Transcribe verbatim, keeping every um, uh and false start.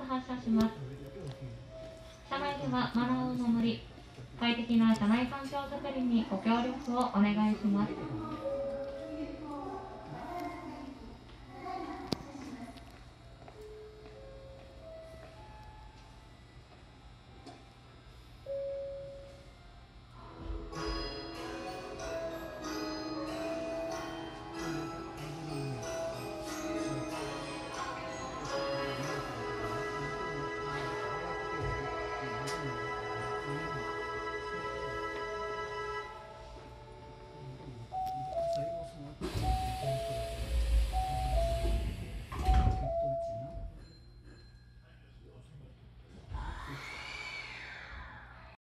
発車します。車内ではマナーを守り、快適な車内環境づくりにご協力をお願いします。